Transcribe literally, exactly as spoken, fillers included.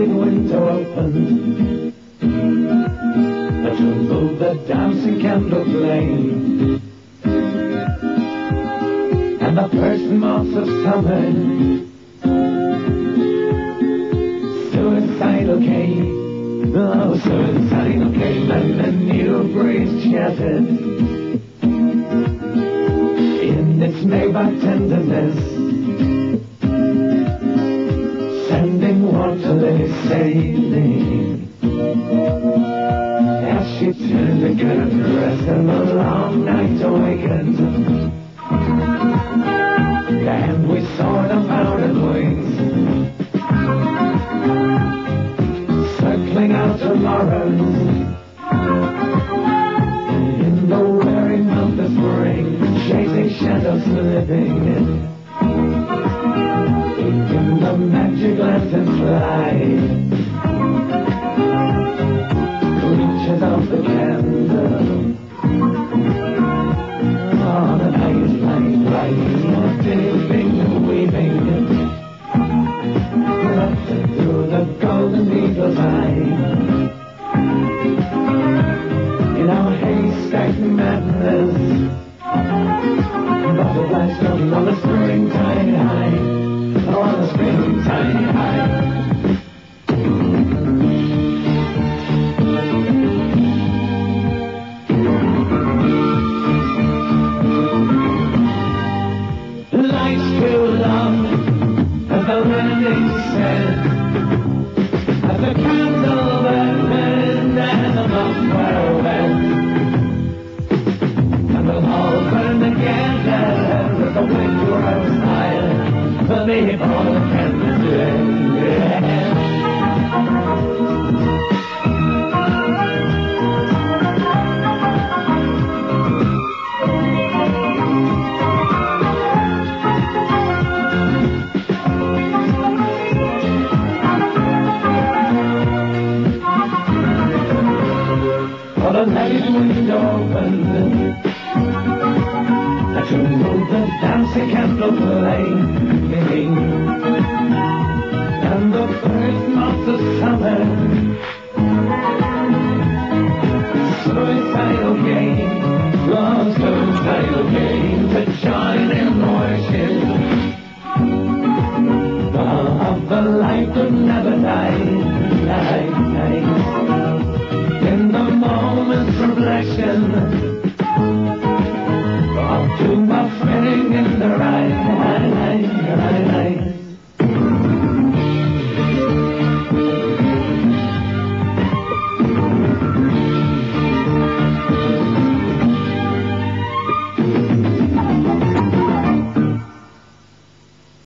sliding window open, to move the dancing candle flame, and the first month of summer, suicidal came, oh suicidal came, and the new breeze chatted in its neighbor tenderness, sending water lilies sailing. As she turned the curtain, rest and the long night awakened, and we saw the mountain wings circling out tomorrows in the wearing of the spring, chasing shadows living